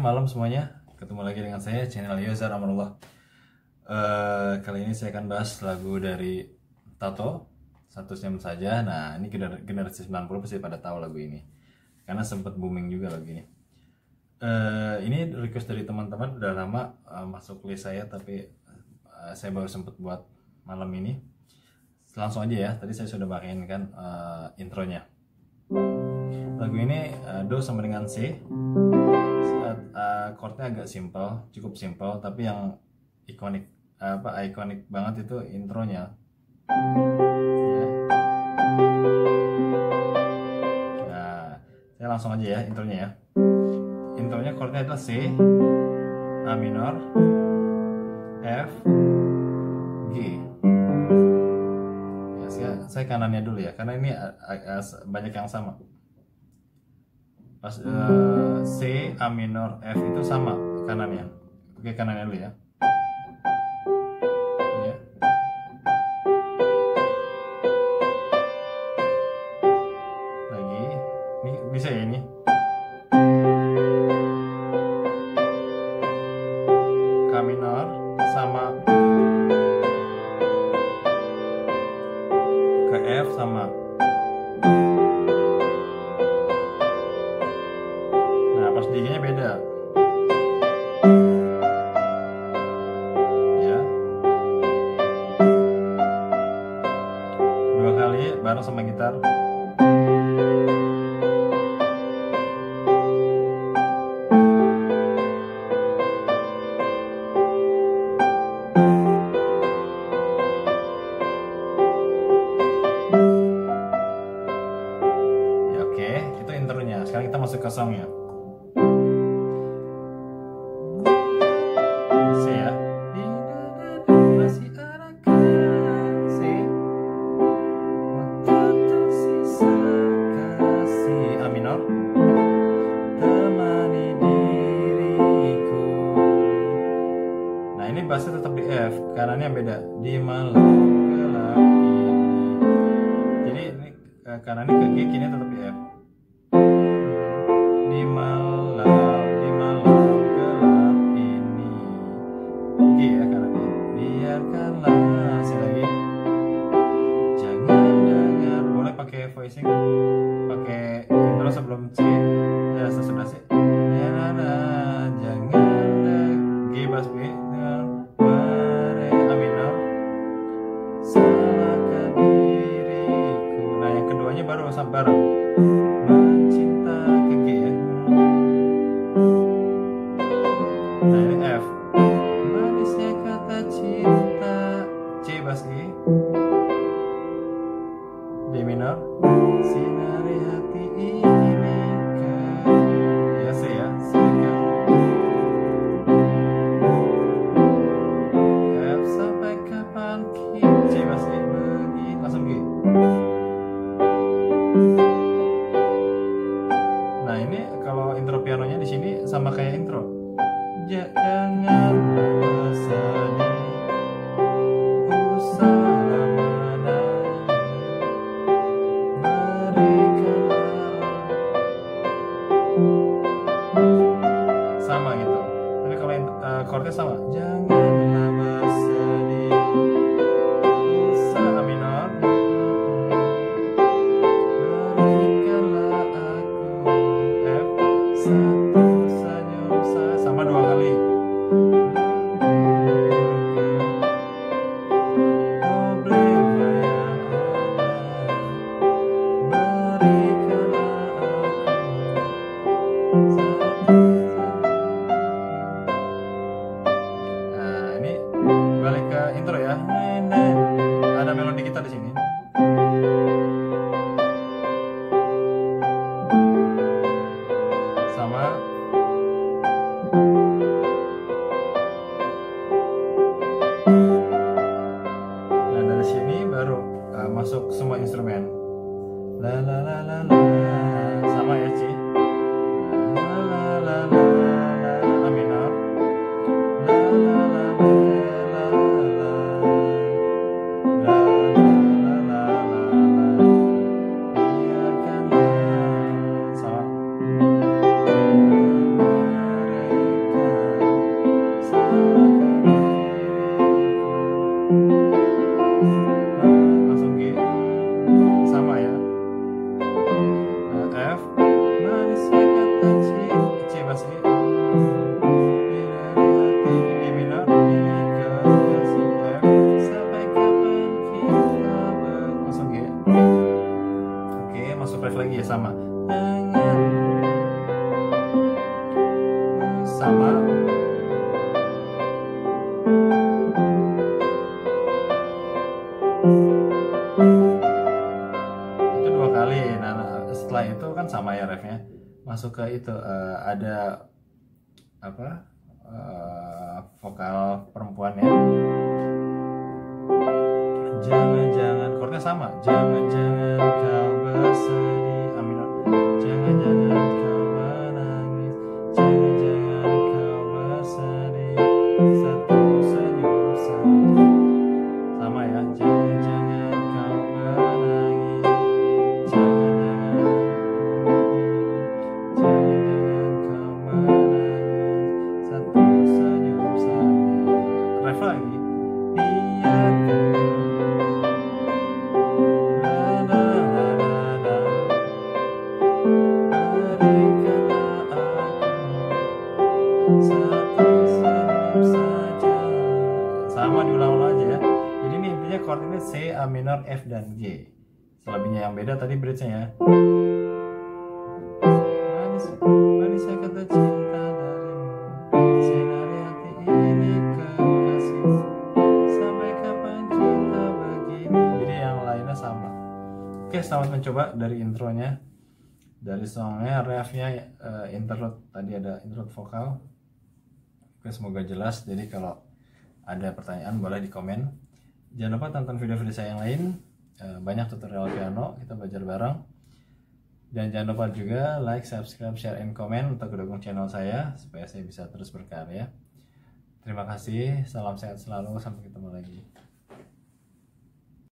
malam semuanya. Ketemu lagi dengan saya, channel Yozar Amarullah. Kali ini saya akan bahas lagu dari Tato, Satu Senyum Saja. Nah, ini generasi 90 pasti pada tahu lagu ini, karena sempat booming juga lagu ini. Ini request dari teman-teman, udah lama masuk list saya, tapi saya baru sempat buat malam ini. Langsung aja ya, tadi saya sudah mainkan intronya. Lagu ini Do sama dengan C. Chordnya agak simple, cukup simple, tapi yang ikonik banget itu intronya. Ya. Nah, saya langsung aja ya intronya ya. Intronya chordnya adalah C, A minor, F, G. Ya, saya kanannya dulu ya, karena ini banyak yang sama. Pas C, A minor, F itu sama kanannya. Oke, kanannya dulu ya. Ya. Lagi, ini bisa ya ini. K minor sama ke F sama. Pas D-nya beda ya, dua kali bareng sama gitar. Ya, oke, itu intronya. Sekarang kita masuk ke songnya. Bassnya tetap di F, kanannya beda di malam gelap ini. Jadi ini kanannya ke G, kini tetap di F. Di malam gelap ini, G ya kanannya. Biarkanlah, masih lagi. Jangan dengar, boleh pakai voicing, pakai intro sebelum C, ya sesudah C. Ya nana, jangan G bass B. Baru sabar mencinta ke G ya. Nah ini F, manisnya kata cinta. C bass E, D minor, sinari hati ini ke, ya C ya, C ke F sampai kapan C bass E begini, langsung G. Nah ini kalau intro pianonya di sini sama kayak intro. Jangan bersedih, usahlah menangis, berikanlah. Sama gitu. Tapi kalau chordnya sama. Janganlah bersedih, usah A minor. Satu senyum sama dua kali. Problema yang ada, berikanlah aku. Nah ini balik ke intro ya. Ada melodi gitar di sini. Nah dari sini baru masuk semua instrumen. La la la la la, sama ya C. La la la la. kekasih di minor ini kekasih F sampai kapan kita masuk G. Oke, masuk ref lagi ya, sama sama itu 2 kali. Nah, setelah itu kan sama ya refnya, masuk ke itu ada apa vokal perempuan ya, jangan-jangan chordnya sama, jangan-jangan kau bersedih A minor, jangan-jangan kau menangis, jangan-jangan kau bersedih, satu senyum saja, sama ya, jangan-jangan kau menangis, jangan-jangan kau menangis, satu senyum saja. Ref lagi, biarkan sama, diulang-ulang aja ya. Jadi ini intinya chord ini C, A minor, F, dan G. Selebihnya yang beda tadi bridge-nya ya. Manis, manis kata cinta darimu, sinari hati ini kekasih, sampai kapan kita begini. Jadi yang lainnya sama. Oke, selamat mencoba dari intronya, dari songnya, refnya, interlude, tadi ada interlude vokal. Oke, semoga jelas. Jadi kalau ada pertanyaan boleh di komen. Jangan lupa tonton video-video saya yang lain, banyak tutorial piano, kita belajar bareng. Dan jangan lupa juga like, subscribe, share, and comment untuk mendukung channel saya supaya saya bisa terus berkarya. Terima kasih, salam sehat selalu, sampai ketemu lagi.